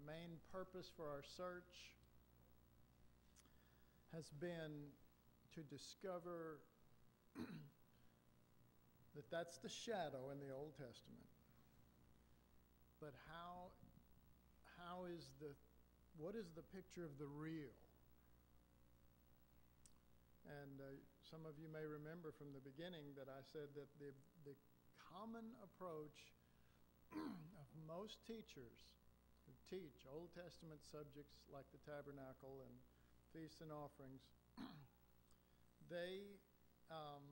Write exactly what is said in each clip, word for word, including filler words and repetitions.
main purpose for our search has been to discover that that's the shadow in the Old Testament. But how, how is the, what is the picture of the real? And uh, some of you may remember from the beginning that I said that the, the common approach of most teachers who teach Old Testament subjects like the tabernacle and feasts and offerings, they, um,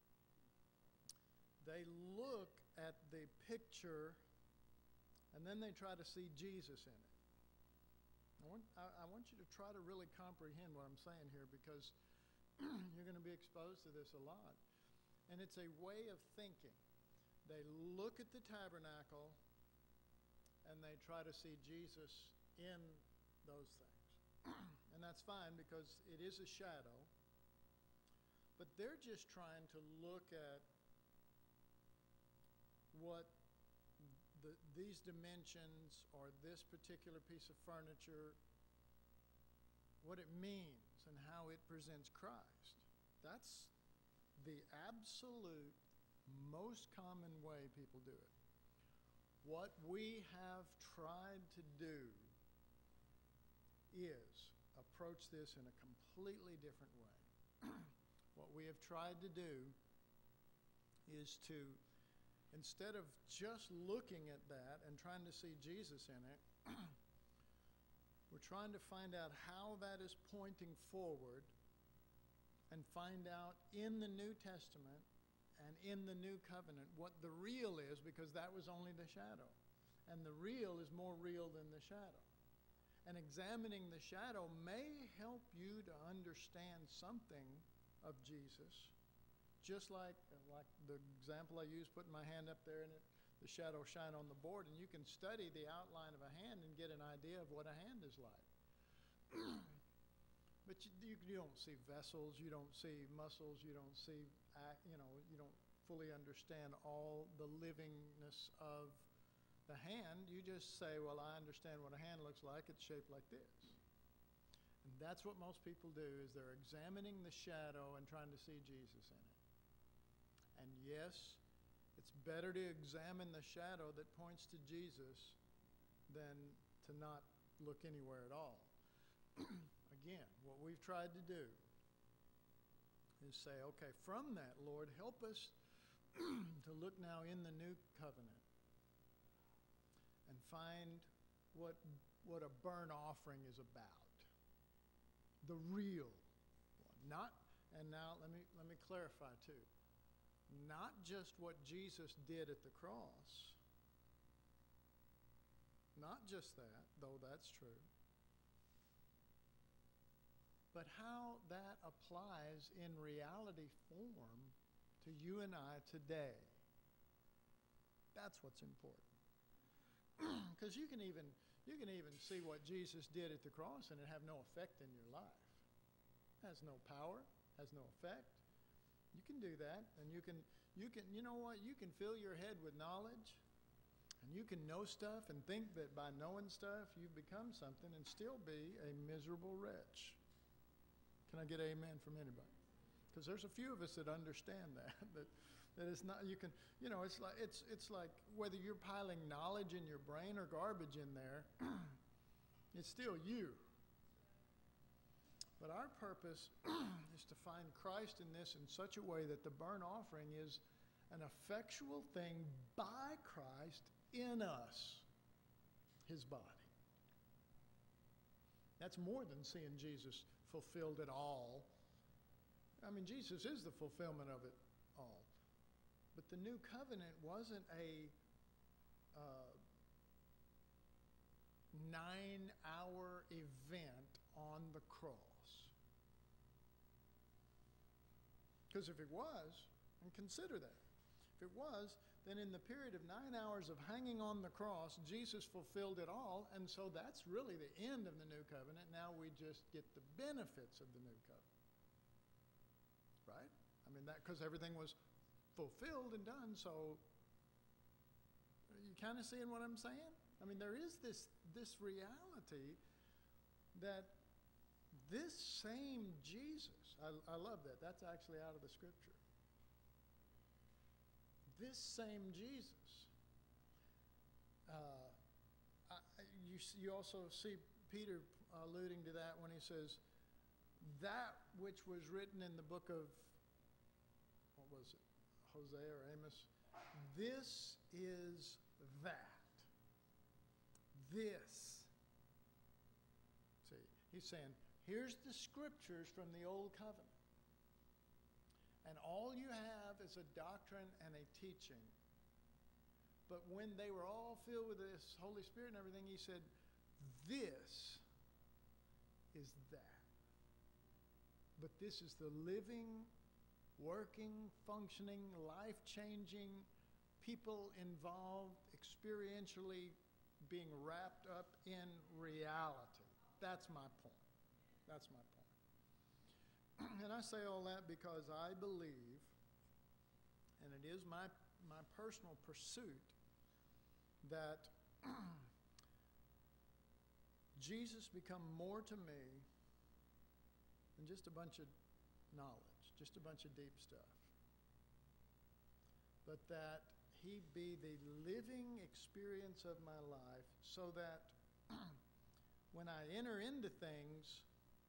they look at the picture and then they try to see Jesus in it. I want, I, I want you to try to really comprehend what I'm saying here, because you're going to be exposed to this a lot. And it's a way of thinking. They look at the tabernacle and they try to see Jesus in those things. And that's fine because it is a shadow. But they're just trying to look at what the, these dimensions or this particular piece of furniture, what it means and how it presents Christ. That's the absolute most common way people do it. What we have tried to do is approach this in a completely different way. What we have tried to do is to, instead of just looking at that and trying to see Jesus in it, we're trying to find out how that is pointing forward and find out in the New Testament and in the New Covenant what the real is, because that was only the shadow. And the real is more real than the shadow. And examining the shadow may help you to understand something of Jesus, just like, like the example I used, putting my hand up there and it, the shadow shine on the board, and you can study the outline of a hand and get an idea of what a hand is like. But you, you, you don't see vessels, you don't see muscles, you don't see, you know, you don't fully understand all the livingness of the hand. You just say, well, I understand what a hand looks like, it's shaped like this. And that's what most people do, is they're examining the shadow and trying to see Jesus in it. And yes, it's better to examine the shadow that points to Jesus than to not look anywhere at all. Again, what we've tried to do is say, okay, from that, Lord, help us to look now in the new covenant and find what, what a burnt offering is about. The real one. Not, and now let me, let me clarify too. Not just what Jesus did at the cross. Not just that, though that's true. But how that applies in reality form to you and I today. That's what's important. Because you can even you can even see what Jesus did at the cross and it have no effect in your life. It has no power, has no effect. You can do that, and you can you can you know what? You can fill your head with knowledge, and you can know stuff and think that by knowing stuff you've become something and still be a miserable wretch. Can I get amen from anybody? Because there's a few of us that understand that, that that it's not, you can, you know, it's like it's it's like whether you're piling knowledge in your brain or garbage in there, it's still you. But our purpose is to find Christ in this in such a way that the burnt offering is an effectual thing by Christ in us, his body. That's more than seeing Jesus fulfilled it all. I mean, Jesus is the fulfillment of it all. But the new covenant wasn't a uh, nine-hour event on the cross. Because if it was, and consider that, if it was, then in the period of nine hours of hanging on the cross, Jesus fulfilled it all, and so that's really the end of the new covenant. Now we just get the benefits of the new covenant. Right? I mean, that because everything was fulfilled and done, so are you kind of seeing what I'm saying? I mean, there is this, this reality that this same Jesus, I, I love that. That's actually out of the scripture. This same Jesus. Uh, I, you, you also see Peter alluding to that when he says, that which was written in the book of, what was it, Hosea or Amos? This is that. This. See, he's saying, here's the scriptures from the Old Covenant. And all you have is a doctrine and a teaching. But when they were all filled with this Holy Spirit and everything, he said, this is that. But this is the living, working, functioning, life-changing, people involved, experientially being wrapped up in reality. That's my point. That's my point. And I say all that because I believe, and it is my, my personal pursuit, that Jesus become more to me than just a bunch of knowledge, just a bunch of deep stuff. But that he be the living experience of my life so that when I enter into things,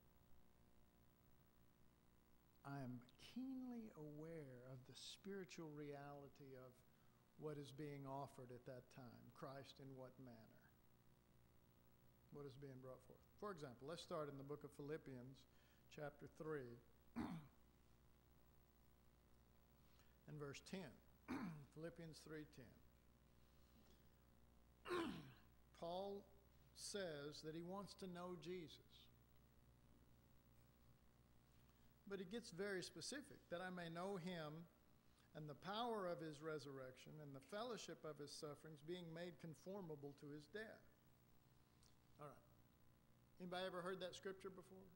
I am keenly aware of the spiritual reality of what is being offered at that time. Christ in what manner? What is being brought forth? For example, let's start in the book of Philippians, chapter three, and verse ten. Philippians three ten. Paul says that he wants to know Jesus. But he gets very specific, that I may know him and the power of his resurrection and the fellowship of his sufferings, being made conformable to his death. All right. Anybody ever heard that scripture before?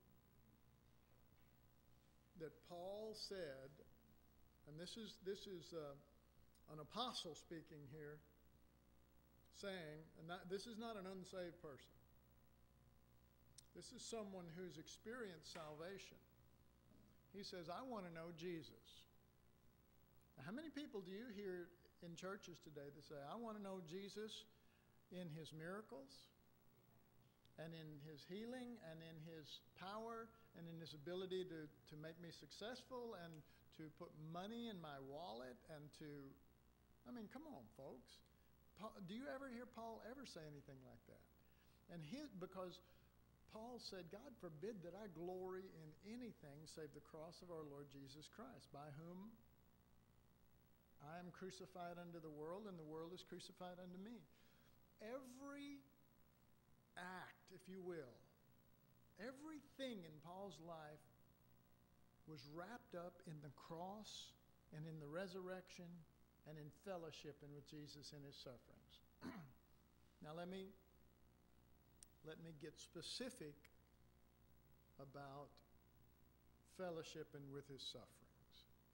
That Paul said, and this is, this is uh, an apostle speaking here, saying, and not, this is not an unsaved person. This is someone who's experienced salvation. He says, I want to know Jesus. Now, how many people do you hear in churches today that say, I want to know Jesus in his miracles, and in his healing, and in his power, and in his ability to, to make me successful, and to put money in my wallet, and to, I mean, come on, folks. Paul, do you ever hear Paul ever say anything like that? And his, because Paul said, God forbid that I glory in anything save the cross of our Lord Jesus Christ, by whom I am crucified unto the world, and the world is crucified unto me. Every act, if you will, everything in Paul's life was wrapped up in the cross and in the resurrection and in fellowship and with Jesus in his sufferings. Now let me let me get specific about fellowship and with his sufferings.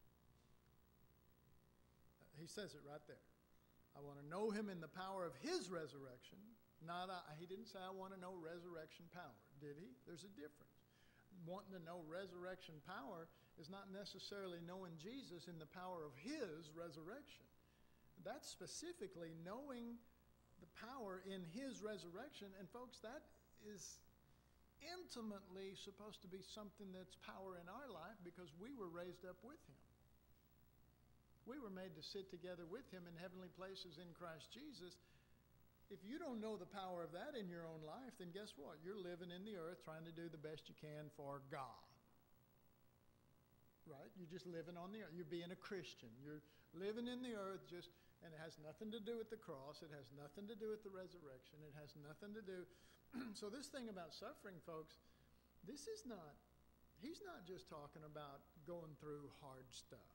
He says it right there. I want to know him in the power of his resurrection. Not I, he didn't say I want to know resurrection power, did he? There's a difference. Wanting to know resurrection power is not necessarily knowing Jesus in the power of his resurrection. That's specifically knowing the power in his resurrection. And folks, that is intimately supposed to be something that's power in our life because we were raised up with him. We were made to sit together with him in heavenly places in Christ Jesus. If you don't know the power of that in your own life, then guess what? You're living in the earth trying to do the best you can for God. Right? You're just living on the earth. You're being a Christian. You're living in the earth just, and it has nothing to do with the cross. It has nothing to do with the resurrection. It has nothing to do. So this thing about suffering, folks, this is not, he's not just talking about going through hard stuff.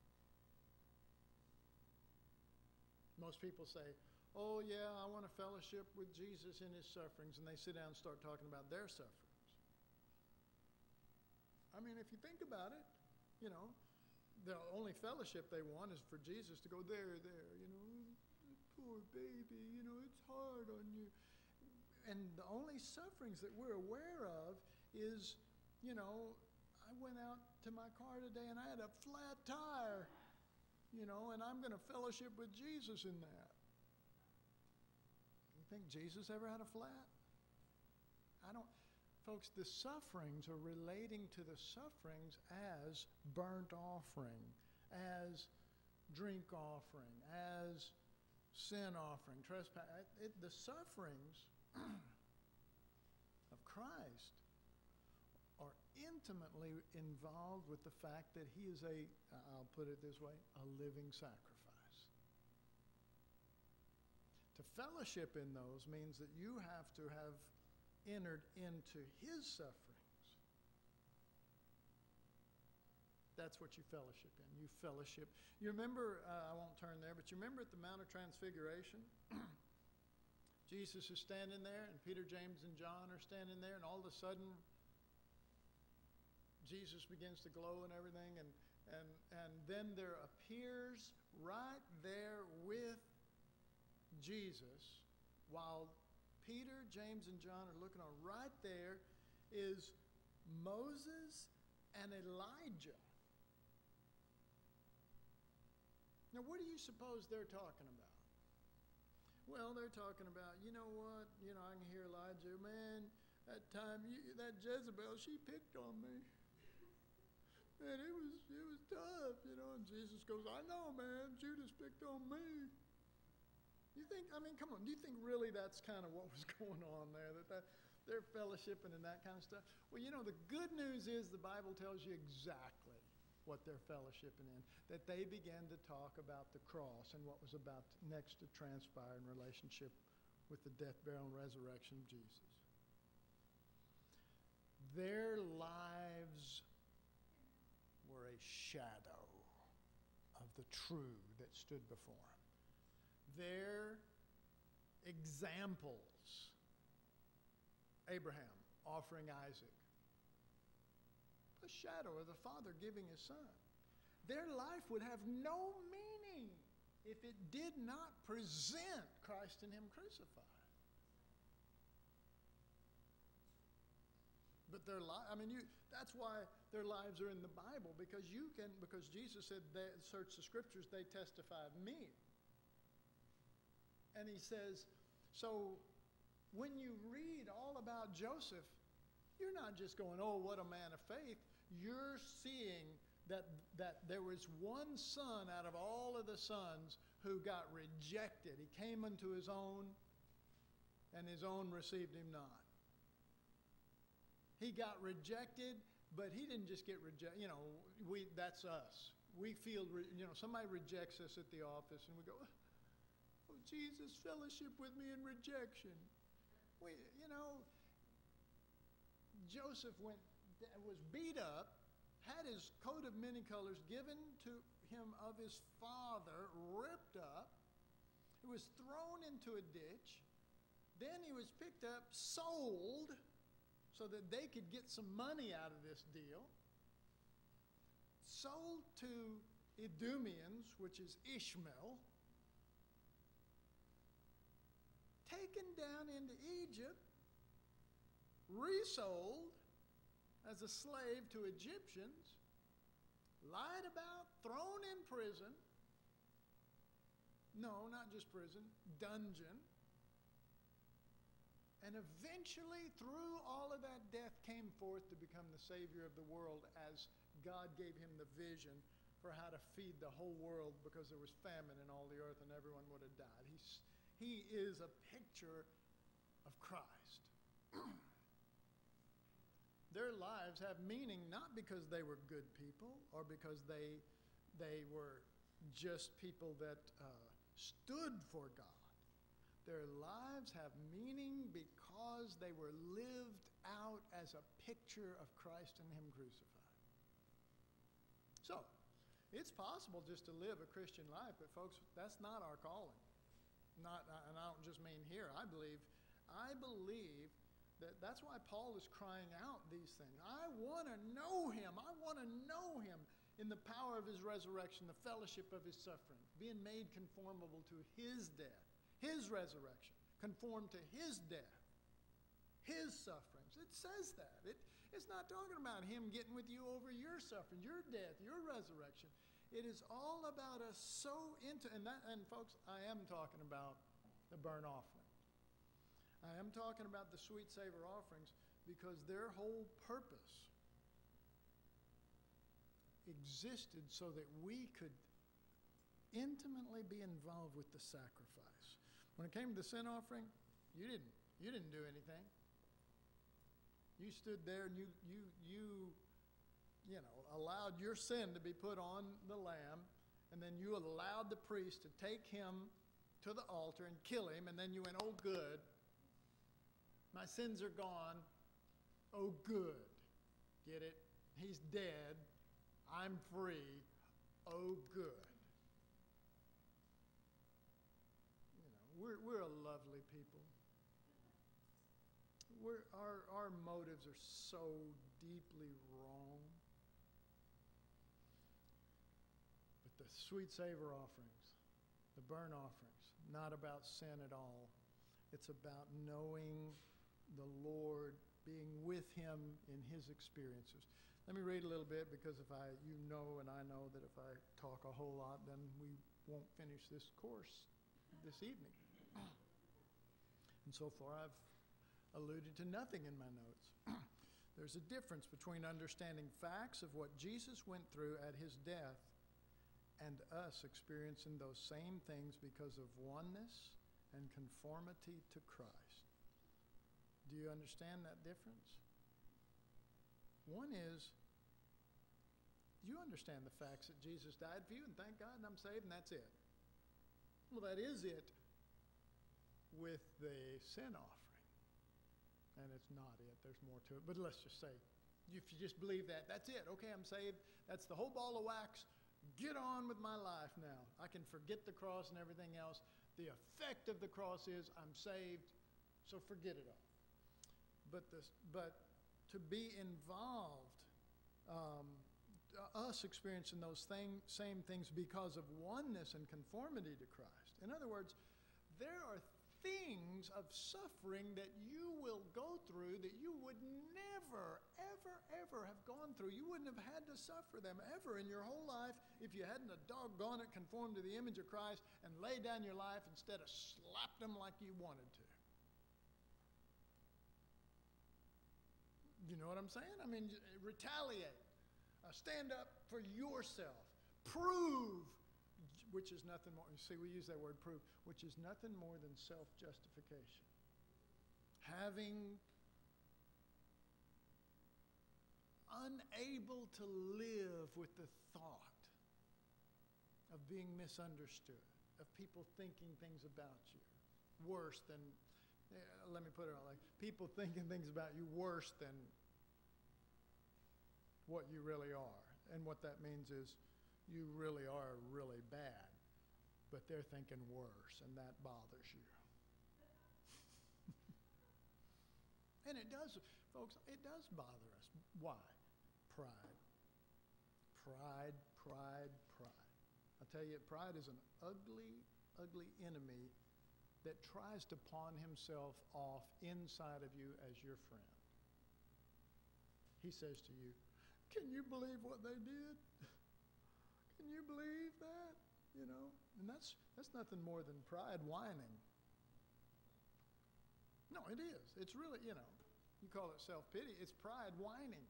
Most people say, oh yeah, I want to fellowship with Jesus in his sufferings, and they sit down and start talking about their sufferings. I mean, if you think about it, you know, the only fellowship they want is for Jesus to go, there, there, you know, poor baby, you know, it's hard on you. and the only sufferings that we're aware of is, you know, I went out to my car today and I had a flat tire, you know, and I'm going to fellowship with Jesus in that. You think Jesus ever had a flat? I don't. Folks, the sufferings are relating to the sufferings as burnt offering, as drink offering, as sin offering, trespass. It, the sufferings of Christ are intimately involved with the fact that he is a, I'll put it this way, a living sacrifice. To fellowship in those means that you have to have entered into his sufferings. That's what you fellowship in. You fellowship. You remember, uh, I won't turn there, but you remember at the Mount of Transfiguration? Jesus is standing there, and Peter, James, and John are standing there, and all of a sudden, Jesus begins to glow and everything, and, and, and then there appears right there with Jesus, while Peter, James, and John are looking on, right there is Moses and Elijah. Now, what do you suppose they're talking about? Well, they're talking about, you know what, you know, I can hear Elijah, man, that time, you, that Jezebel, she picked on me. And it was, it was tough, you know, and Jesus goes, I know, man, Judas picked on me. You think, I mean, come on, do you think really that's kind of what was going on there, that, that they're fellowshipping and that kind of stuff? Well, you know, the good news is the Bible tells you exactly what they're fellowshipping in, that they began to talk about the cross and what was about next to transpire in relationship with the death, burial, and resurrection of Jesus. Their lives were a shadow of the true that stood before them. Their examples, Abraham offering Isaac, a shadow of the Father giving his Son. Their life would have no meaning if it did not present Christ and him crucified. But their life, I mean, you, that's why their lives are in the Bible, because you can, because Jesus said, they search the scriptures, they testify of me. And he says, so when you read all about Joseph, you're not just going, oh, what a man of faith. You're seeing that, that there was one son out of all of the sons who got rejected. He came unto his own, and his own received him not. He got rejected, but he didn't just get rejected. You know, we, that's us. We feel, re- you know, somebody rejects us at the office, and we go, oh, Jesus, fellowship with me in rejection. We, you know, Joseph went, was beat up, had his coat of many colors given to him of his father, ripped up. He was thrown into a ditch. Then he was picked up, sold, so that they could get some money out of this deal. Sold to Edomians, which is Ishmael. Taken down into Egypt, resold as a slave to Egyptians, lied about, thrown in prison. No, not just prison, dungeon. And eventually, through all of that death, came forth to become the Savior of the world as God gave him the vision for how to feed the whole world, because there was famine in all the earth and everyone would have died. He's He is a picture of Christ. Their lives have meaning not because they were good people or because they, they were just people that uh, stood for God. Their lives have meaning because they were lived out as a picture of Christ and him crucified. So, it's possible just to live a Christian life, but folks, that's not our calling. Not, and I don't just mean here. I believe, I believe that that's why Paul is crying out these things. I want to know him. I want to know him in the power of his resurrection, the fellowship of his suffering, being made conformable to his death, his resurrection, conformed to his death. his sufferings. It says that. It, it's not talking about him getting with you over your suffering, your death, your resurrection. It is all about us so into, and that, and folks, I am talking about the burnt offering. I am talking about the sweet savor offerings because their whole purpose existed so that we could intimately be involved with the sacrifice. When it came to the sin offering, you didn't you didn't do anything. You stood there and you you you you know allowed your sin to be put on the lamb, and then you allowed the priest to take him to the altar and kill him, and then you went, "Oh, good. My sins are gone. Oh, good." Get it? He's dead. I'm free. Oh, good. You know, we're, we're a lovely people. We're, our, our motives are so deeply wrong. But the sweet savor offerings, the burnt offerings, not about sin at all. It's about knowing the Lord, being with him in his experiences. Let me read a little bit, because if I, you know, and I know that if I talk a whole lot, then we won't finish this course this evening. And so far I've alluded to nothing in my notes. There's a difference between understanding facts of what Jesus went through at his death and us experiencing those same things because of oneness and conformity to Christ. Do you understand that difference? One is, do you understand the facts that Jesus died for you, and thank God, and I'm saved, and that's it? Well, that is it with the sin offering. And it's not it. There's more to it. But let's just say, if you just believe that, that's it. Okay, I'm saved. That's the whole ball of wax. Get on with my life now. I can forget the cross and everything else. The effect of the cross is I'm saved, so forget it all. But, this, but to be involved, um, us experiencing those thing, same things because of oneness and conformity to Christ. In other words, there are things of suffering that you will go through that you would never, ever, ever have gone through. You wouldn't have had to suffer them ever in your whole life if you hadn't a doggone it conformed to the image of Christ and laid down your life instead of slapped them like you wanted to. You know what I'm saying? I mean, retaliate. Uh, stand up for yourself. Prove, which is nothing more. See, we use that word prove, which is nothing more than self-justification. Having unable to live with the thought of being misunderstood, of people thinking things about you worse than, uh, let me put it like, people thinking things about you worse than what you really are. And what that means is you really are really bad, but they're thinking worse, and that bothers you. And it does, folks, it does bother us. Why? Pride. Pride, pride, pride. I tell you, pride is an ugly, ugly enemy that tries to pawn himself off inside of you as your friend. He says to you, "Can you believe what they did? Can you believe that?" You know, and that's that's nothing more than pride whining. No, it is. It's really, you know, you call it self-pity. It's pride whining.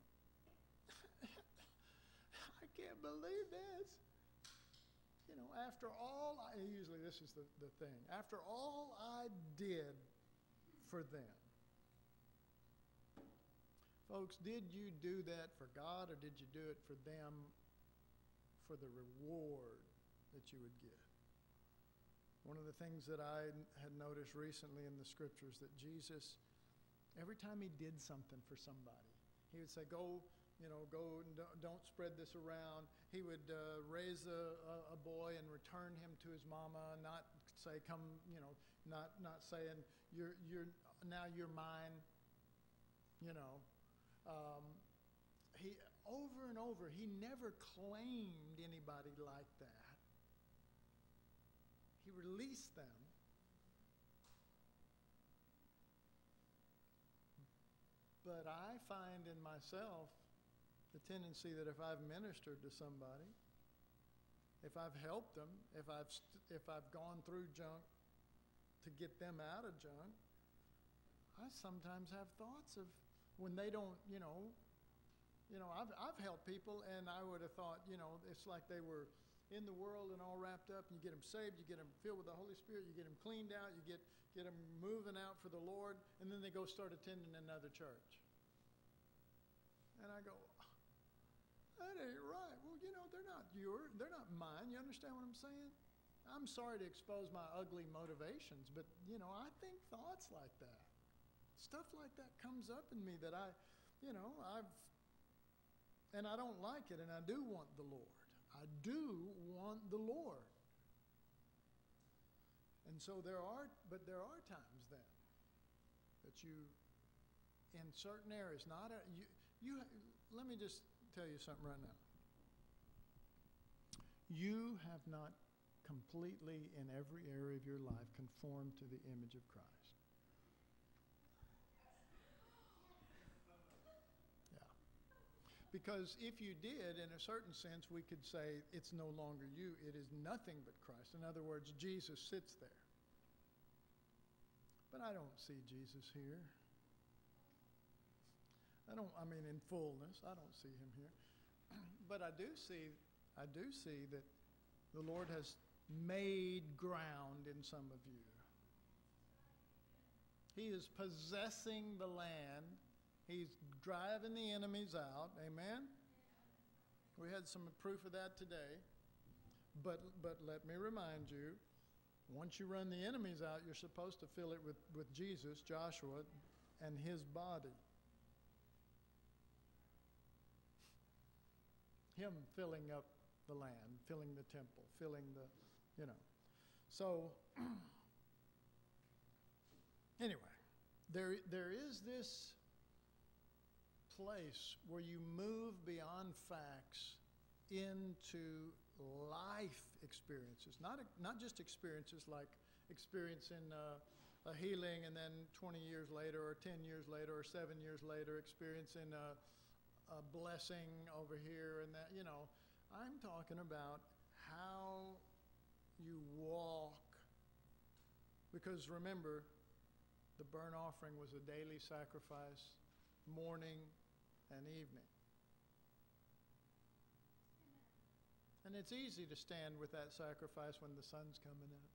I can't believe this. You know, after all, I, usually this is the, the thing. After all I did for them. Folks, did you do that for God, or did you do it for them for the reward that you would get? One of the things that I had noticed recently in the scriptures, that Jesus, every time he did something for somebody, he would say, go, you know, go and don't spread this around. He would uh, raise a, a boy and return him to his mama, not say, come, you know, not, not saying, you're, you're, now you're mine, you know. Um, he, over and over, he never claimed anybody like that. He released them, but I find in myself the tendency that if I've ministered to somebody, if I've helped them, if I've, st- if I've gone through junk to get them out of junk, I sometimes have thoughts of when they don't, you know, you know, I've, I've helped people and I would have thought, you know, it's like they were in the world and all wrapped up, and you get them saved, you get them filled with the Holy Spirit, you get them cleaned out, you get, get them moving out for the Lord, and then they go start attending another church. And I go, that ain't right. Well, you know, they're not yours, they're not mine. You understand what I'm saying? I'm sorry to expose my ugly motivations, but, you know, I think thoughts like that. Stuff like that comes up in me that I, you know, I've, and I don't like it, and I do want the Lord. I do want the Lord. And so there are, but there are times then that you, in certain areas, not a, you, you, let me just tell you something right now. You have not completely, in every area of your life, conformed to the image of Christ. Because if you did, in a certain sense, we could say it's no longer you, it is nothing but Christ. In other words, Jesus sits there. But I don't see Jesus here. I don't, I mean, in fullness, I don't see him here. But I do see, I do see that the Lord has made ground in some of you. He is possessing the land. He's driving the enemies out. Amen? We had some proof of that today. But, but let me remind you, once you run the enemies out, you're supposed to fill it with, with Jesus, Joshua, and his body. Him filling up the land, filling the temple, filling the, you know. So, anyway, there, there is this place where you move beyond facts into life experiences, not, not just experiences like experiencing uh, a healing and then twenty years later or ten years later or seven years later experiencing a, a blessing over here and that, you know. I'm talking about how you walk, because remember, the burnt offering was a daily sacrifice, morning and evening. And it's easy to stand with that sacrifice when the sun's coming up.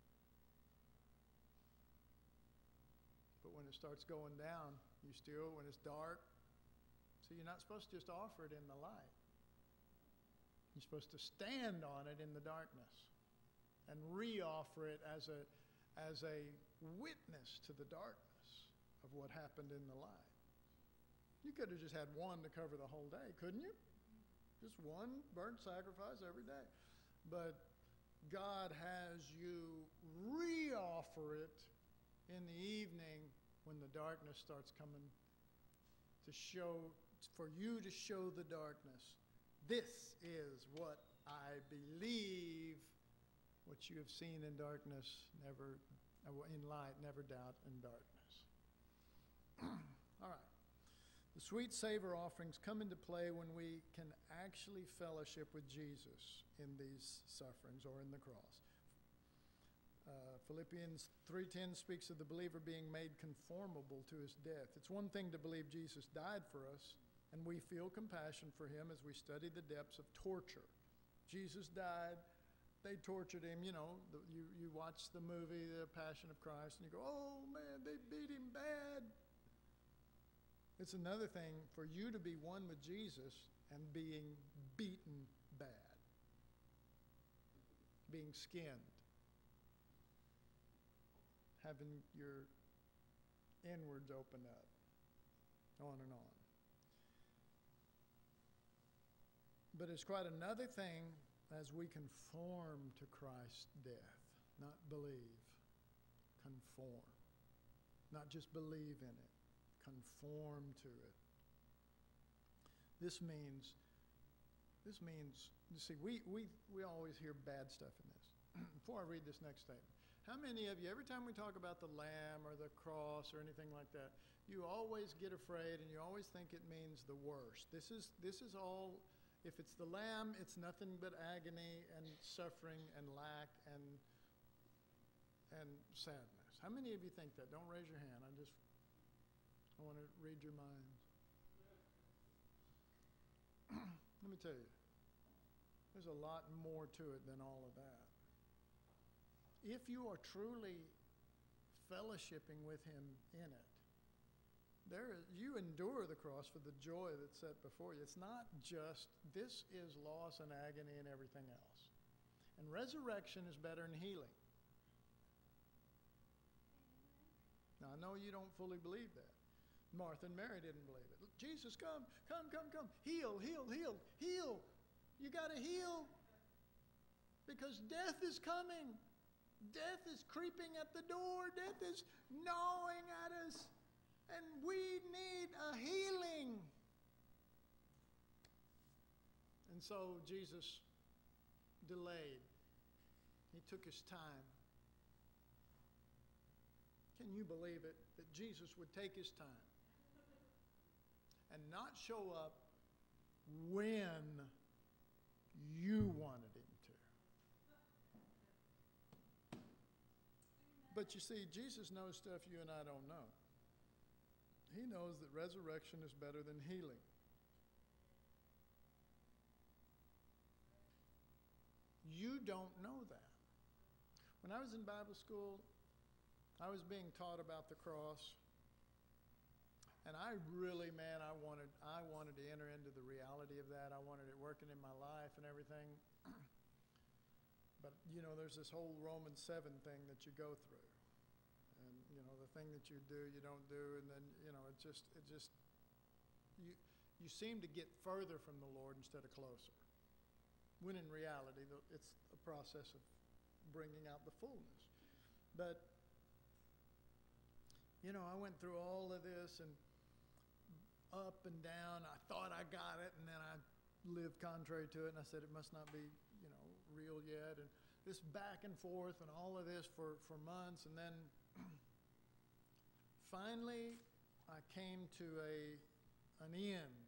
But when it starts going down, you still, when it's dark, so you're not supposed to just offer it in the light. You're supposed to stand on it in the darkness and re-offer it as a, as a witness to the darkness of what happened in the light. You could have just had one to cover the whole day, couldn't you? Just one burnt sacrifice every day. But God has you re-offer it in the evening when the darkness starts coming to show, for you to show the darkness. This is what I believe. What you have seen in darkness, never, in light, never doubt in darkness. All right. The sweet savor offerings come into play when we can actually fellowship with Jesus in these sufferings or in the cross. Uh, Philippians three ten speaks of the believer being made conformable to his death. It's one thing to believe Jesus died for us, and we feel compassion for him as we study the depths of torture. Jesus died. They tortured him. You know, the, you, you watch the movie, The Passion of Christ, and you go, oh, man, they beat him bad. It's another thing for you to be one with Jesus and being beaten bad, being skinned, having your inwards open up, on and on. But it's quite another thing as we conform to Christ's death, not believe, conform, not just believe in it. Conform to it. This means, this means, you see, we, we, we always hear bad stuff in this. Before I read this next statement, how many of you, every time we talk about the lamb or the cross or anything like that, you always get afraid and you always think it means the worst. This is, this is all, if it's the Lamb, it's nothing but agony and suffering and lack and, and sadness. How many of you think that? Don't raise your hand. I just I want to read your minds. Let me tell you, there's a lot more to it than all of that. If you are truly fellowshipping with him in it, there is, you endure the cross for the joy that's set before you. It's not just, this is loss and agony and everything else. And resurrection is better than healing. Now, I know you don't fully believe that. Martha and Mary didn't believe it. Jesus, come, come, come, come. Heal, heal, heal, heal. You got to heal because death is coming. Death is creeping at the door. Death is gnawing at us. And we need a healing. And so Jesus delayed. He took his time. Can you believe it, that Jesus would take his time and not show up when you wanted him to? But you see, Jesus knows stuff you and I don't know. He knows that resurrection is better than healing. You don't know that. When I was in Bible school, I was being taught about the cross. And I really, man, I wanted, I wanted to enter into the reality of that. I wanted it working in my life and everything. But, you know, there's this whole Romans seven thing that you go through. And, you know, the thing that you do, you don't do. And then, you know, it just, it just, you, you seem to get further from the Lord instead of closer. When in reality, it's a process of bringing out the fullness. But, you know, I went through all of this and up and down. I thought I got it, and then I lived contrary to it, and I said it must not be, you know, real yet. And this back and forth and all of this for, for months, and then finally I came to a an end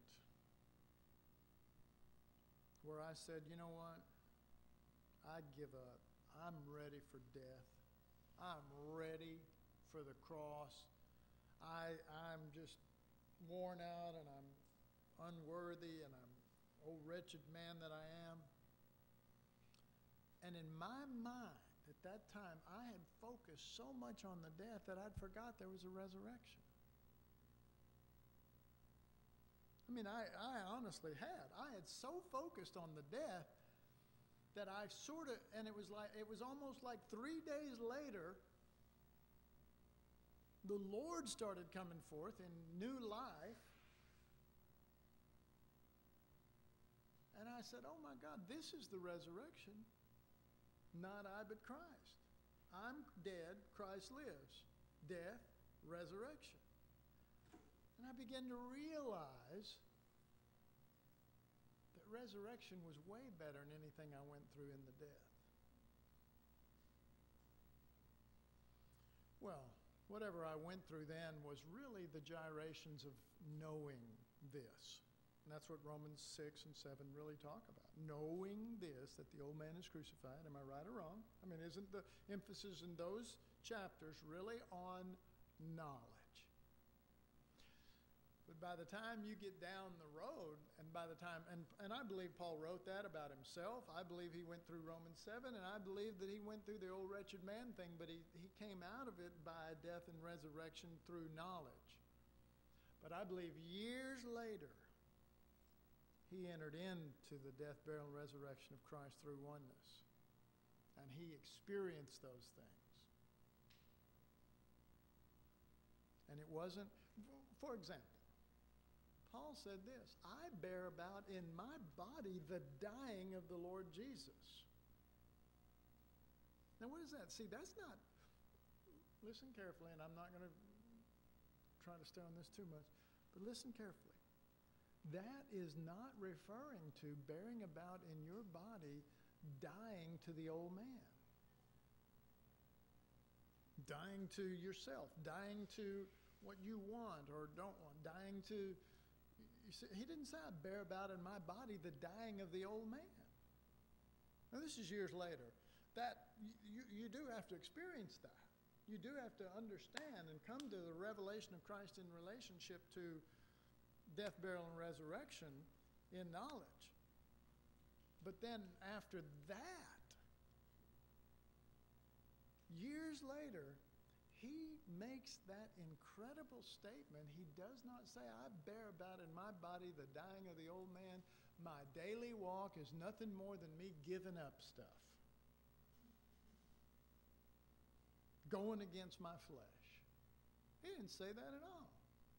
where I said, you know what? I give up. I'm ready for death. I'm ready for the cross. I, I'm just worn out and I'm unworthy and I'm, oh wretched man that I am. And in my mind at that time, I had focused so much on the death that I'd forgot there was a resurrection. I mean, I, I honestly had. I had so focused on the death that I sort of, and it was like, it was almost like three days later, the Lord started coming forth in new life. And I said, oh my God, this is the resurrection. Not I, but Christ. I'm dead, Christ lives. Death, resurrection. And I began to realize that resurrection was way better than anything I went through in the death. Well, whatever I went through then was really the gyrations of knowing this. And that's what Romans six and seven really talk about. Knowing this, that the old man is crucified. Am I right or wrong? I mean, isn't the emphasis in those chapters really on knowledge? But by the time you get down the road, and by the time, and, and I believe Paul wrote that about himself. I believe he went through Romans seven, and I believe that he went through the old wretched man thing, but he, he came out of it by death and resurrection through knowledge. But I believe years later, he entered into the death, burial, and resurrection of Christ through oneness. And he experienced those things. And it wasn't, for example, Paul said this, I bear about in my body the dying of the Lord Jesus. Now what is that? See, that's not, listen carefully, and I'm not going to try to stay on this too much, but listen carefully. That is not referring to bearing about in your body dying to the old man. Dying to yourself, dying to what you want or don't want. Dying to, you see, he didn't say, I bear about in my body the dying of the old man. Now, this is years later. That, you, you do have to experience that. You do have to understand and come to the revelation of Christ in relationship to death, burial, and resurrection in knowledge. But then after that, years later, he makes that incredible statement. He does not say, I bear about in my body the dying of the old man. My daily walk is nothing more than me giving up stuff. Going against my flesh. He didn't say that at all.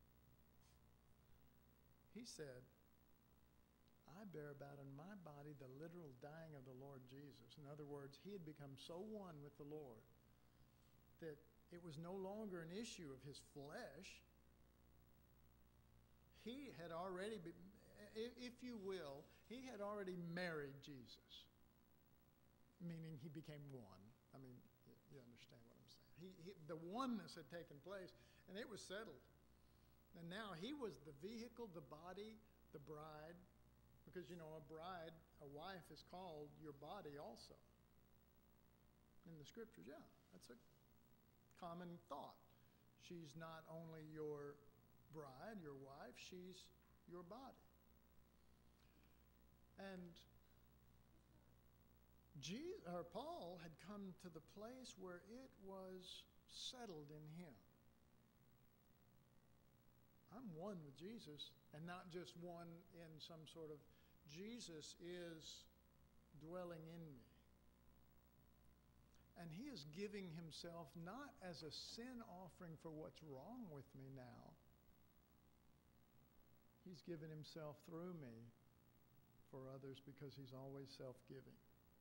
He said, I bear about in my body the literal dying of the Lord Jesus. In other words, he had become so one with the Lord that it was no longer an issue of his flesh. He had already, been, if you will, he had already married Jesus. Meaning he became one. I mean, you understand what I'm saying. He, he, the oneness had taken place, and it was settled. And now he was the vehicle, the body, the bride, because, you know, a bride, a wife is called your body also. In the scriptures, yeah, that's a common thought. She's not only your bride, your wife, she's your body. And Jesus, or Paul had come to the place where it was settled in him. I'm one with Jesus, and not just one in some sort of, Jesus is dwelling in me. And he is giving himself not as a sin offering for what's wrong with me now. He's given himself through me for others because he's always self-giving.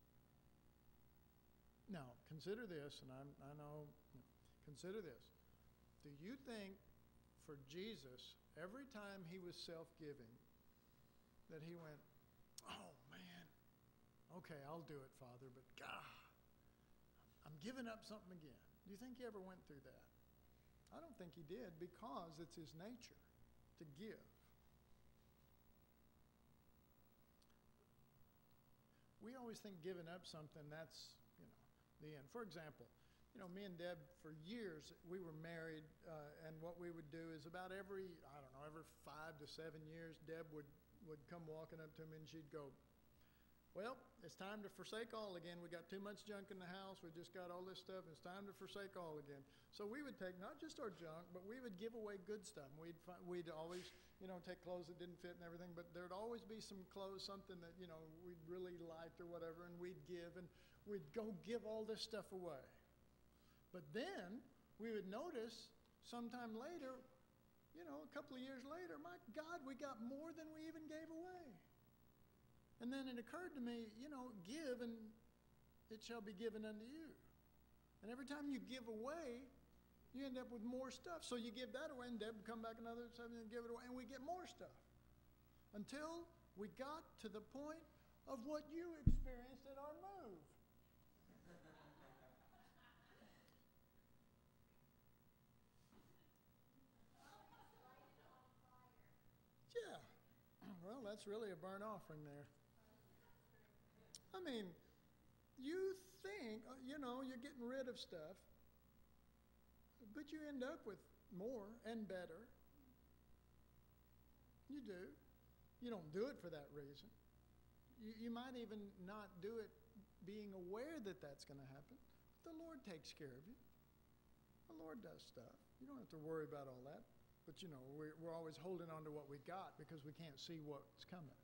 Now, consider this, and I'm, I know, consider this. Do you think for Jesus, every time he was self-giving, that he went, oh, man, okay, I'll do it, Father, but God, I'm giving up something again. Do you think he ever went through that? I don't think he did, because it's his nature to give. We always think giving up something, that's, you know, the end. For example, you know, me and Deb, for years, we were married, uh, and what we would do is about every, I don't know, every five to seven years, Deb would, would come walking up to me and she'd go, well, it's time to forsake all again. We got too much junk in the house. We just got all this stuff. It's time to forsake all again. So we would take not just our junk, but we would give away good stuff. We'd find, we'd always, you know, take clothes that didn't fit and everything, but there'd always be some clothes, something that, you know, we'd really liked or whatever, and we'd give, and we'd go give all this stuff away. But then we would notice sometime later, you know, a couple of years later, my God, we got more than we even gave away. And then it occurred to me, you know, give and it shall be given unto you. And every time you give away, you end up with more stuff. So you give that away, and Deb would come back another time and give it away, and we get more stuff. Until we got to the point of what you experienced at our move. Yeah. Well, that's really a burnt offering there. I mean, you think, you know, you're getting rid of stuff, but you end up with more and better. You do. You don't do it for that reason. You, you might even not do it being aware that that's going to happen. The Lord takes care of you. The Lord does stuff. You don't have to worry about all that. But, you know, we're, we're always holding on to what we got because we can't see what's coming.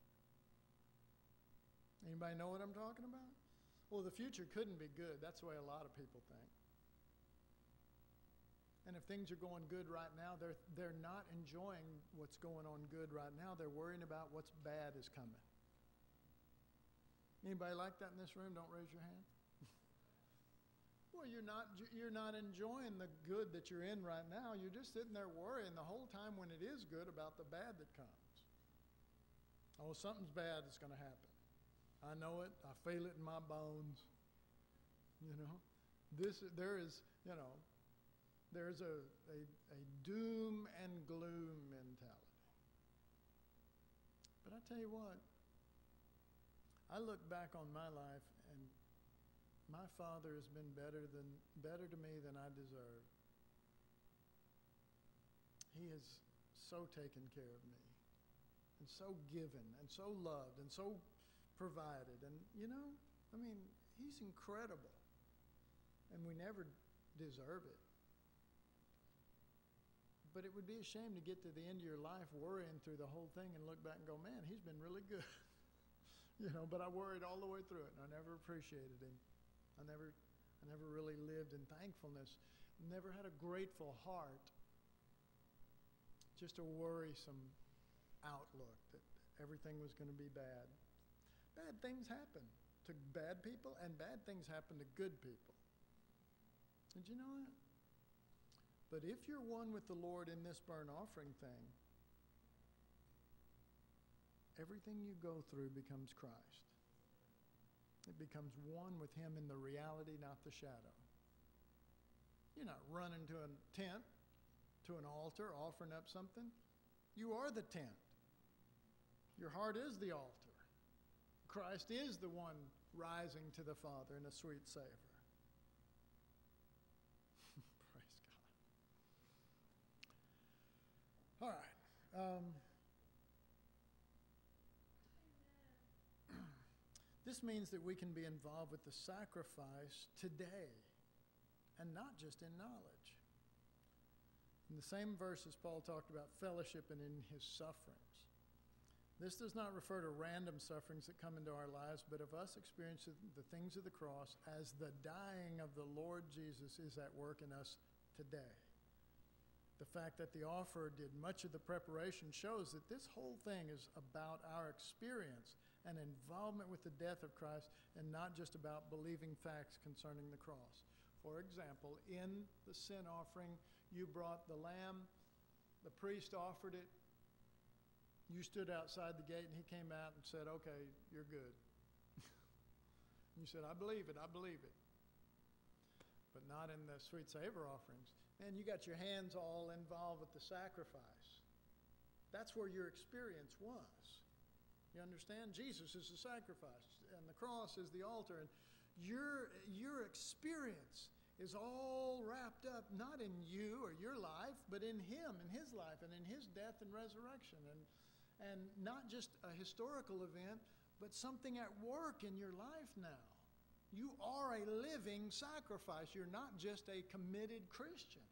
Anybody know what I'm talking about? Well, the future couldn't be good. That's the way a lot of people think. And if things are going good right now, they're, they're not enjoying what's going on good right now. They're worrying about what's bad is coming. Anybody like that in this room? Don't raise your hand. Well, you're not, you're not enjoying the good that you're in right now. You're just sitting there worrying the whole time when it is good about the bad that comes. Oh, something's bad is going to happen. I know it. I feel it in my bones. You know, this there is, you know, there's a, a, a doom and gloom mentality. But I tell you what, I look back on my life, and my father has been better than better to me than I deserve. He has so taken care of me, and so given, and so loved, and so provided. And, you know, I mean, he's incredible. And we never deserve it. But it would be a shame to get to the end of your life worrying through the whole thing and look back and go, man, he's been really good. You know, but I worried all the way through it, and I never appreciated him. I never, I never really lived in thankfulness. Never had a grateful heart. Just a worrisome outlook that everything was going to be bad. Bad things happen to bad people, and bad things happen to good people. Did you know that? But if you're one with the Lord in this burnt offering thing, everything you go through becomes Christ. It becomes one with him in the reality, not the shadow. You're not running to a tent, to an altar, offering up something. You are the tent. Your heart is the altar. Christ is the one rising to the Father in a sweet savor. Praise God. All right. Um, this means that we can be involved with the sacrifice today and not just in knowledge. In the same verses, Paul talked about fellowship and in his sufferings. This does not refer to random sufferings that come into our lives, but of us experiencing the things of the cross as the dying of the Lord Jesus is at work in us today. The fact that the offerer did much of the preparation shows that this whole thing is about our experience and involvement with the death of Christ, and not just about believing facts concerning the cross. For example, in the sin offering, you brought the lamb, the priest offered it, you stood outside the gate, and he came out and said, okay, you're good. You said, I believe it, I believe it. But not in the sweet savor offerings. Man, you got your hands all involved with the sacrifice. That's where your experience was. You understand? Jesus is the sacrifice, and the cross is the altar. And your, your experience is all wrapped up, not in you or your life, but in him, in his life, and in his death and resurrection. And, and not just a historical event, but something at work in your life now. You are a living sacrifice. You're not just a committed Christian.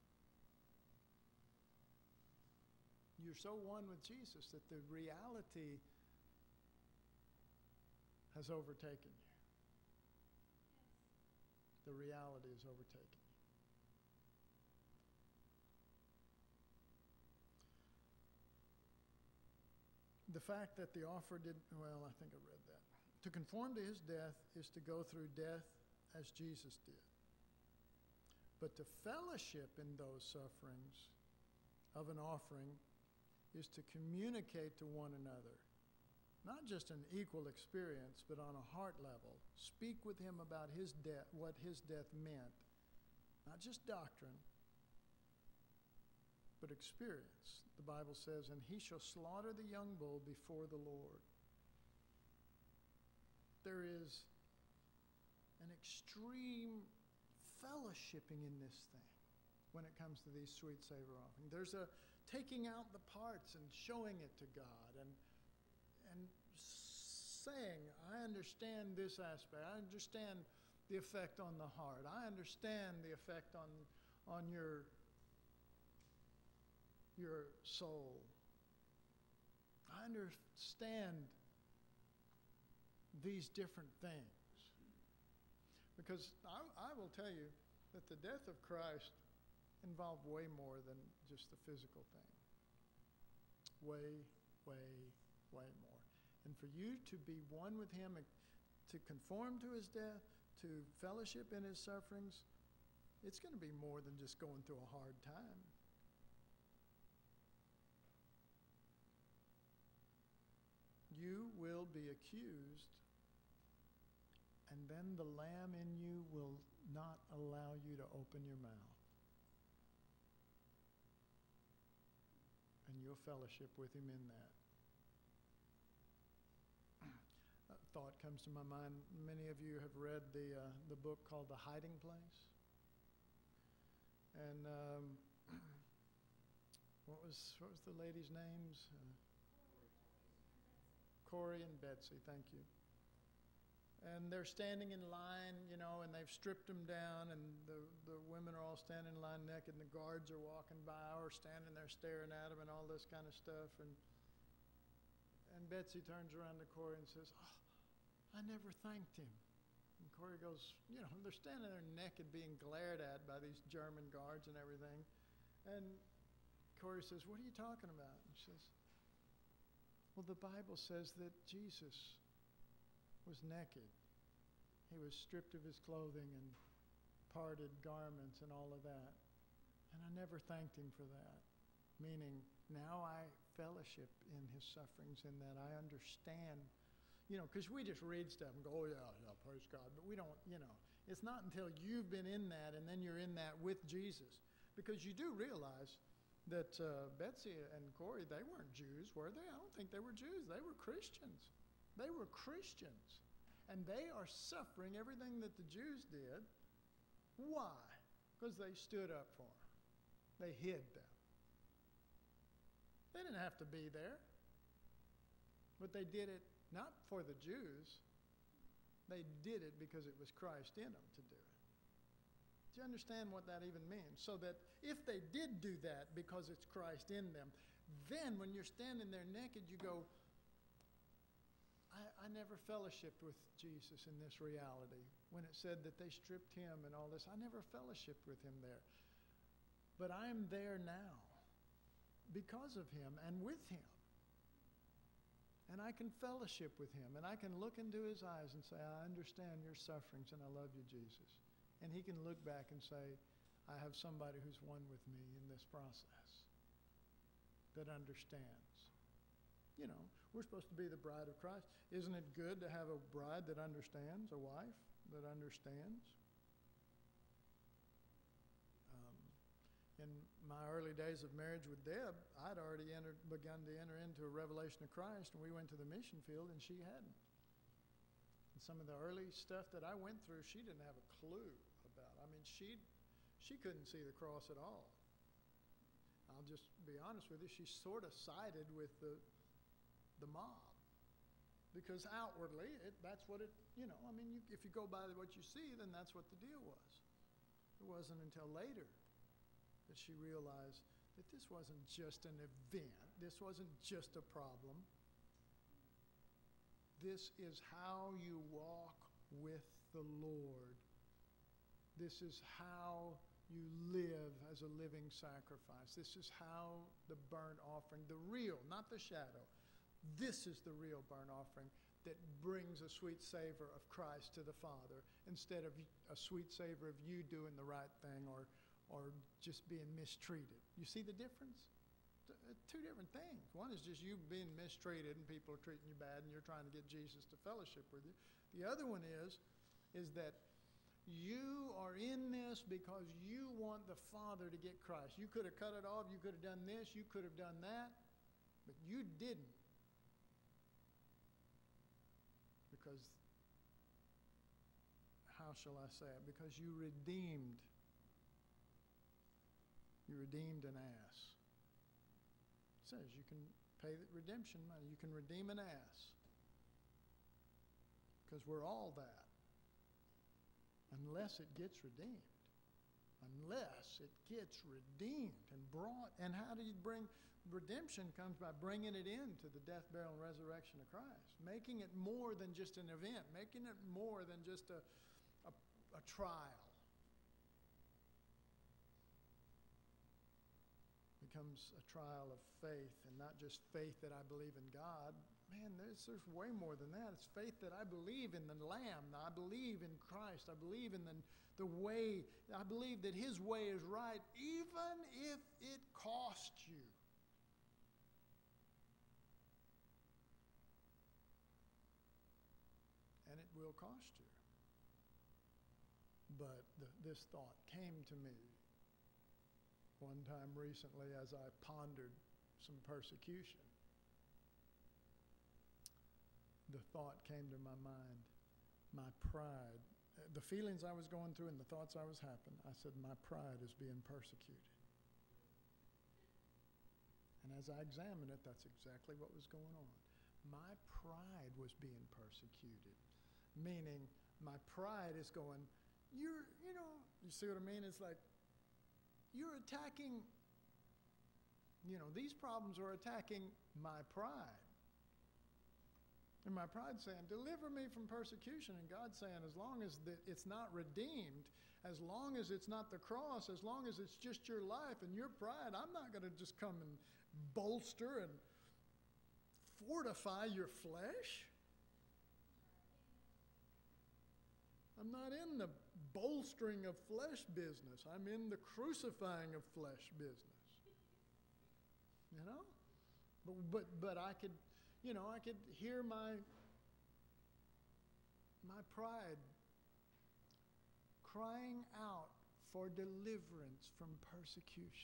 You're so one with Jesus that the reality has overtaken you. The reality has overtaken you. The fact that the offer did, well, I think I read that. To conform to his death is to go through death as Jesus did. But to fellowship in those sufferings of an offering is to communicate to one another. Not just an equal experience, but on a heart level. Speak with him about his death, what his death meant. Not just doctrine, but experience. The Bible says, and he shall slaughter the young bull before the Lord. There is an extreme fellowshipping in this thing when it comes to these sweet savor offerings. There's a taking out the parts and showing it to God and and saying, I understand this aspect. I understand the effect on the heart. I understand the effect on on your your soul. I understand these different things. Because I, I will tell you that the death of Christ involved way more than just the physical thing. Way, way, way more. And for you to be one with him, and to conform to his death, to fellowship in his sufferings, it's going to be more than just going through a hard time. You will be accused, and then the lamb in you will not allow you to open your mouth. you'll fellowship with him in that. A thought comes to my mind. Many of you have read the uh, the book called The Hiding Place. And um, what was what was the ladies' names? Uh, Corey and Betsy. Thank you. And they're standing in line, you know, and they've stripped them down, and the, the women are all standing in line naked, and the guards are walking by or standing there staring at them and all this kind of stuff. And and Betsy turns around to Corey and says, "Oh, I never thanked him." And Corey goes, you know, they're standing there naked being glared at by these German guards and everything. And Corey says, "What are you talking about?" And she says, "Well, the Bible says that Jesus was naked. He was stripped of his clothing and parted garments and all of that. And I never thanked him for that." Meaning, now I fellowship in his sufferings in that I understand, you know, because we just read stuff and go, "Oh, yeah, yeah, praise God." But we don't, you know, it's not until you've been in that and then you're in that with Jesus. Because you do realize that uh, Betsy and Corey, they weren't Jews, were they? I don't think they were Jews. They were Christians. They were Christians, and they are suffering everything that the Jews did. Why? Because they stood up for them. They hid them. They didn't have to be there, but they did it not for the Jews. They did it because it was Christ in them to do it. Do you understand what that even means? So that if they did do that because it's Christ in them, then when you're standing there naked, you go, I, I never fellowshipped with Jesus in this reality. When it said that they stripped him and all this, I never fellowshipped with him there. But I'm there now because of him and with him. And I can fellowship with him, and I can look into his eyes and say, "I understand your sufferings, and I love you, Jesus." And he can look back and say, "I have somebody who's one with me in this process that understands." You know, we're supposed to be the bride of Christ. Isn't it good to have a bride that understands, a wife that understands? Um, in my early days of marriage with Deb, I'd already entered, begun to enter into a revelation of Christ, and we went to the mission field, and she hadn't. And some of the early stuff that I went through, she didn't have a clue about. I mean, she she couldn't see the cross at all. I'll just be honest with you. She sort of sided with the the mob, because outwardly it, that's what it, you know, I mean, you, if you go by what you see, then that's what the deal was. It wasn't until later that she realized that this wasn't just an event. This wasn't just a problem. This is how you walk with the Lord. This is how you live as a living sacrifice. This is how the burnt offering, the real, not the shadow, this is the real burnt offering that brings a sweet savor of Christ to the Father, instead of a sweet savor of you doing the right thing or, or just being mistreated. You see the difference? Two different things. One is just you being mistreated and people are treating you bad and you're trying to get Jesus to fellowship with you. The other one is, is that you are in this because you want the Father to get Christ. You could have cut it off. You could have done this. You could have done that. But you didn't. Because, how shall I say it? Because you redeemed. You redeemed an ass. It says you can pay the redemption money. You can redeem an ass. Because we're all that. Unless it gets redeemed. Unless it gets redeemed and brought. And how do you bring... Redemption comes by bringing it into the death, burial, and resurrection of Christ. Making it more than just an event. Making it more than just a, a, a trial. Becomes a trial of faith, and not just faith that I believe in God. Man, there's, there's way more than that. It's faith that I believe in the Lamb. I believe in Christ. I believe in the, the way. I believe that his way is right, even if it costs you. And it will cost you. But the, this thought came to me one time recently as I pondered some persecution, the thought came to my mind, my pride, the feelings I was going through and the thoughts I was having, I said, my pride is being persecuted. And as I examined it, that's exactly what was going on. My pride was being persecuted, meaning my pride is going, you're, you know, you see what I mean? It's like, you're attacking, you know, these problems are attacking my pride. And my pride saying, deliver me from persecution. And God saying, as long as the, it's not redeemed, as long as it's not the cross, as long as it's just your life and your pride, I'm not going to just come and bolster and fortify your flesh. I'm not in the bolstering of flesh business. I'm in the crucifying of flesh business. You know? But, but, but I could... You know, I could hear my, my pride crying out for deliverance from persecution.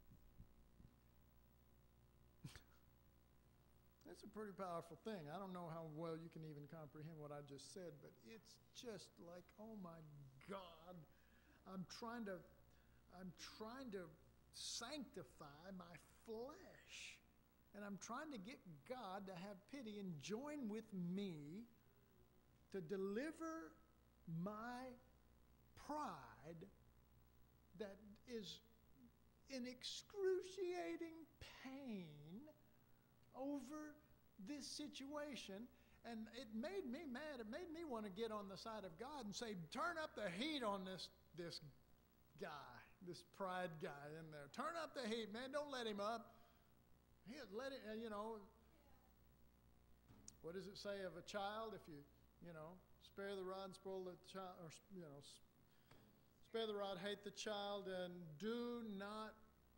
That's a pretty powerful thing. I don't know how well you can even comprehend what I just said, but it's just like, oh my God, I'm trying to, I'm trying to sanctify my flesh. And I'm trying to get God to have pity and join with me to deliver my pride that is in excruciating pain over this situation. And it made me mad. It made me want to get on the side of God and say, turn up the heat on this, this guy, this pride guy in there. Turn up the heat, man. Don't let him up. He let it, you know, what does it say of a child? If you, you know, spare the rod, spoil the child, or, you know, spare the rod, hate the child, and do not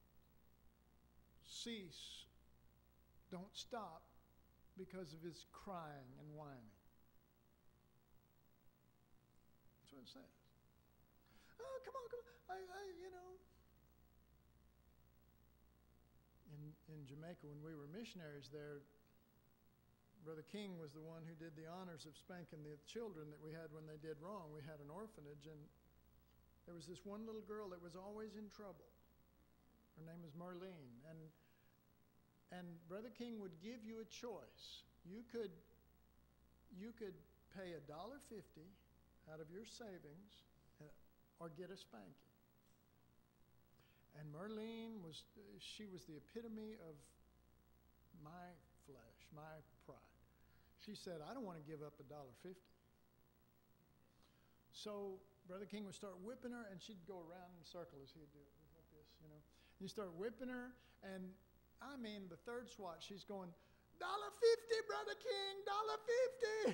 cease. Don't stop because of his crying and whining. That's what it says. Oh, come on, come on. I, I you know. In, in Jamaica, when we were missionaries there, Brother King was the one who did the honors of spanking the children that we had when they did wrong. We had an orphanage, and there was this one little girl that was always in trouble. Her name was Marlene. And, and Brother King would give you a choice. You could, you could pay a dollar fifty out of your savings uh, or get a spanking. And Marlene was, she was the epitome of my flesh, my pride. She said, I don't want to give up a dollar fifty. So Brother King would start whipping her, and she'd go around in a circle as he'd do it, like this, you know. You start whipping her, and I mean, the third swat, she's going, dollar fifty, Brother King, dollar fifty.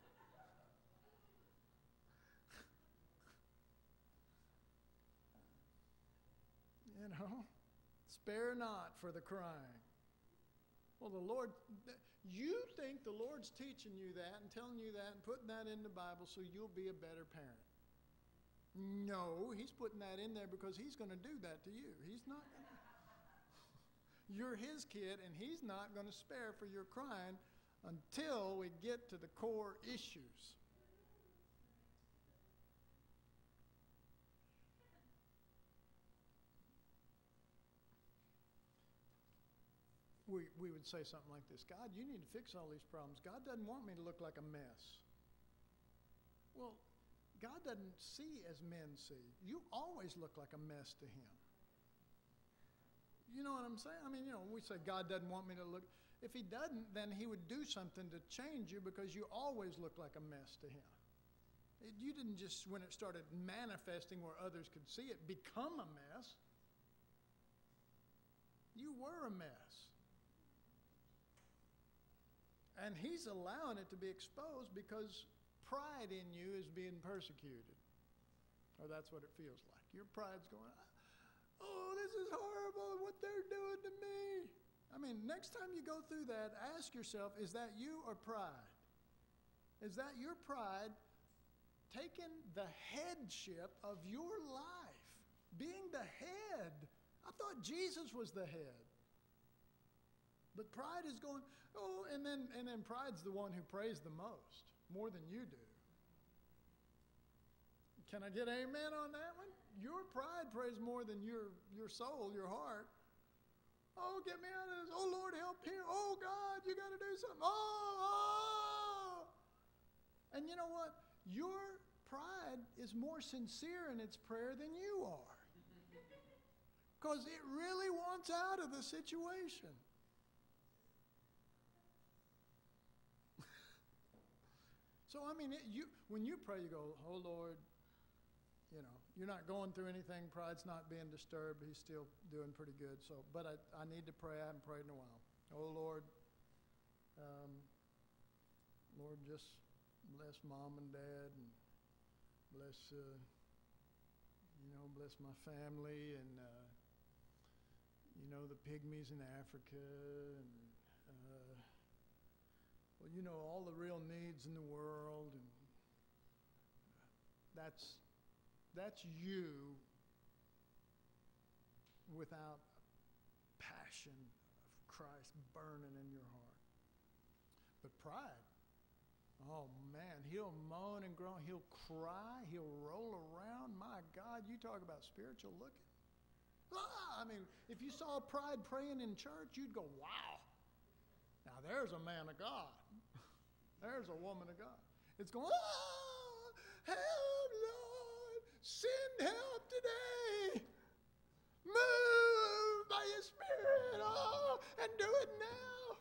You know, spare not for the crying. Well, the Lord, you think the Lord's teaching you that and telling you that and putting that in the Bible so you'll be a better parent. No, he's putting that in there because he's going to do that to you. He's not going to. You're his kid, and he's not going to spare for your crying until we get to the core issues. We, we would say something like this: God, you need to fix all these problems. God doesn't want me to look like a mess. Well, God doesn't see as men see. You always look like a mess to him. You know what I'm saying? I mean, you know, we say God doesn't want me to look. If he doesn't, then he would do something to change you because you always look like a mess to him. It, you didn't just, when it started manifesting where others could see it, become a mess. You were a mess. And he's allowing it to be exposed because pride in you is being persecuted. Or that's what it feels like. Your pride's going, oh, this is horrible, what they're doing to me. I mean, next time you go through that, ask yourself, is that you or pride? Is that your pride taking the headship of your life? Being the head. I thought Jesus was the head. But pride is going, oh, and then and then pride's the one who prays the most, more than you do. Can I get amen on that one? Your pride prays more than your, your soul, your heart. Oh, get me out of this. Oh, Lord, help here. Oh, God, you got to do something. Oh, oh. And you know what? Your pride is more sincere in its prayer than you are. Because it really wants out of the situation. So, I mean, it, you when you pray, you go, oh, Lord, you know, you're not going through anything. Pride's not being disturbed. He's still doing pretty good. So, but I, I need to pray. I haven't prayed in a while. Oh, Lord, um, Lord, just bless mom and dad and bless, uh, you know, bless my family and, uh, you know, the pygmies in Africa and, uh, well, you know, all the real needs in the world. And that's, that's you without passion of Christ burning in your heart. But pride, oh man, he'll moan and groan, he'll cry, he'll roll around. My God, you talk about spiritual looking. Ah, I mean, if you saw pride praying in church, you'd go, wow. Now there's a man of God. There's a woman of God. It's going, ah, help, Lord, send help today. Move by your Spirit, oh, and do it now.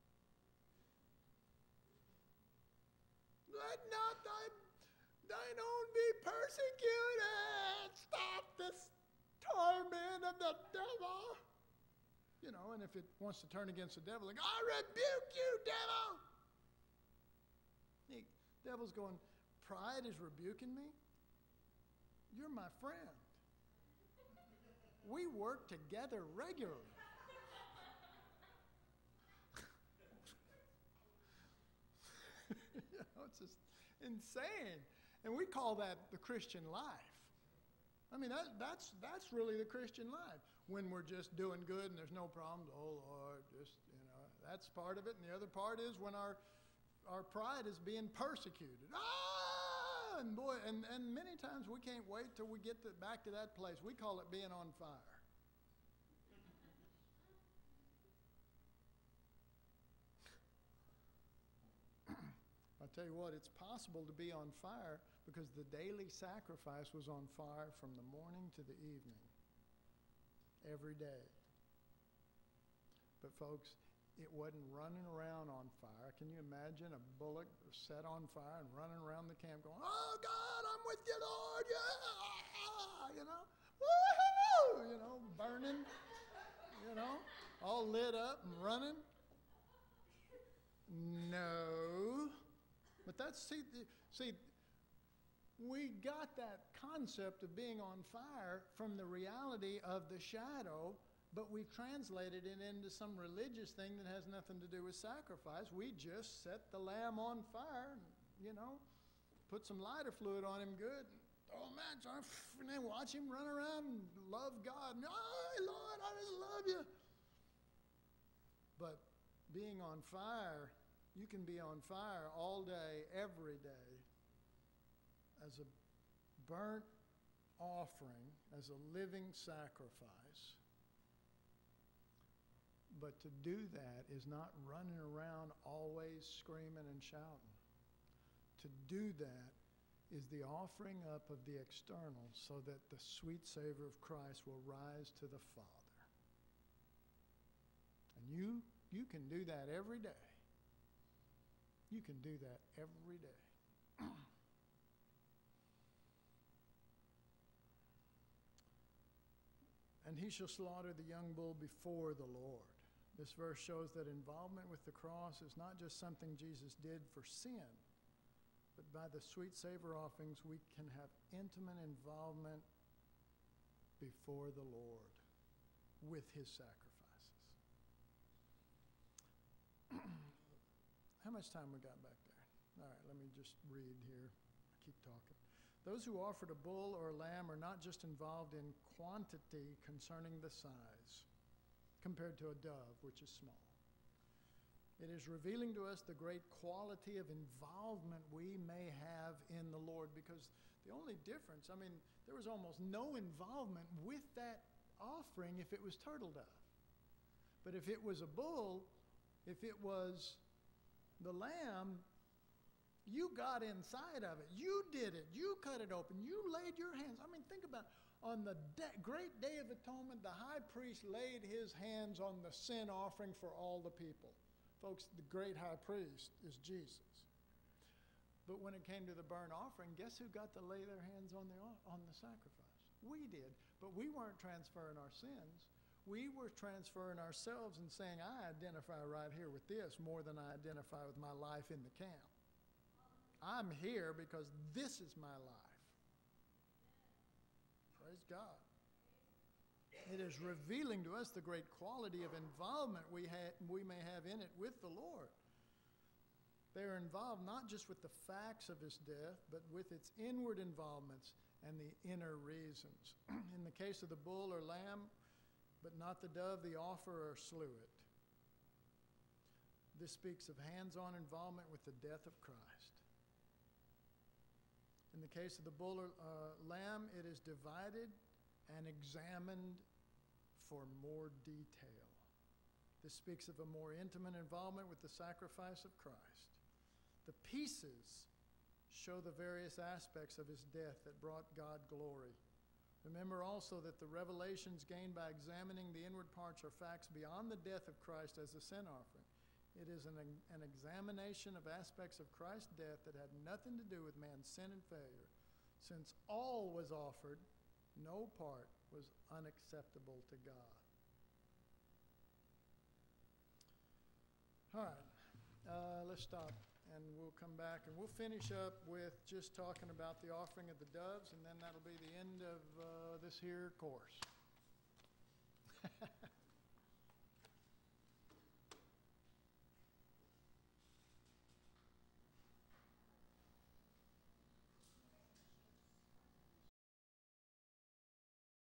Let not thy, thine own be persecuted. Stop this torment of the devil. You know, and if it wants to turn against the devil, like, I rebuke you, devil. The devil's going, pride is rebuking me? You're my friend. We work together regularly. You know, it's just insane. And we call that the Christian life. I mean, that, that's, that's really the Christian life. When we're just doing good and there's no problems, oh, Lord, just, you know, that's part of it. And the other part is when our our pride is being persecuted. Ah! And boy, and, and many times we can't wait till we get to, back to that place. We call it being on fire. I tell you what, it's possible to be on fire because the daily sacrifice was on fire from the morning to the evening, every day. But folks, it wasn't running around on fire. Can you imagine a bullock set on fire and running around the camp going, oh, God, I'm with you, Lord, yeah, you know, woo-hoo, you know, burning, you know, all lit up and running? No. But that's, see, see, we got that concept of being on fire from the reality of the shadow, but we've translated it into some religious thing that has nothing to do with sacrifice. We just set the lamb on fire, and, you know, put some lighter fluid on him good, and throw a match on him, and then watch him run around and love God. And, oh, Lord, I just love you. But being on fire, you can be on fire all day, every day, as a burnt offering, as a living sacrifice. But to do that is not running around always screaming and shouting. To do that is the offering up of the external so that the sweet savor of Christ will rise to the Father. And you, you can do that every day. You can do that every day. And he shall slaughter the young bull before the Lord. This verse shows that involvement with the cross is not just something Jesus did for sin, but by the sweet savor offerings, we can have intimate involvement before the Lord with his sacrifices. How much time we got back there? All right, let me just read here. I keep talking. Those who offered a bull or a lamb are not just involved in quantity concerning the size compared to a dove, which is small. It is revealing to us the great quality of involvement we may have in the Lord, because the only difference, I mean, there was almost no involvement with that offering if it was turtle dove. But if it was a bull, if it was the lamb, you got inside of it. You did it. You cut it open. You laid your hands. I mean, think about it. On the de- great day of atonement, the high priest laid his hands on the sin offering for all the people. Folks, the great high priest is Jesus. But when it came to the burnt offering, guess who got to lay their hands on the, on the sacrifice? We did. But we weren't transferring our sins. We were transferring ourselves and saying, I identify right here with this more than I identify with my life in the camp. I'm here because this is my life. Praise God. It is revealing to us the great quality of involvement we, ha- we may have in it with the Lord. They are involved not just with the facts of his death, but with its inward involvements and the inner reasons. In the case of the bull or lamb, but not the dove, the offerer slew it. This speaks of hands-on involvement with the death of Christ. In the case of the bull or uh, lamb, it is divided and examined for more detail. This speaks of a more intimate involvement with the sacrifice of Christ. The pieces show the various aspects of his death that brought God glory. Remember also that the revelations gained by examining the inward parts are facts beyond the death of Christ as a sin offering. It is an, an examination of aspects of Christ's death that had nothing to do with man's sin and failure. Since all was offered, no part was unacceptable to God. All right, uh, let's stop, and we'll come back, and we'll finish up with just talking about the offering of the doves, and then that'll be the end of uh, this here course.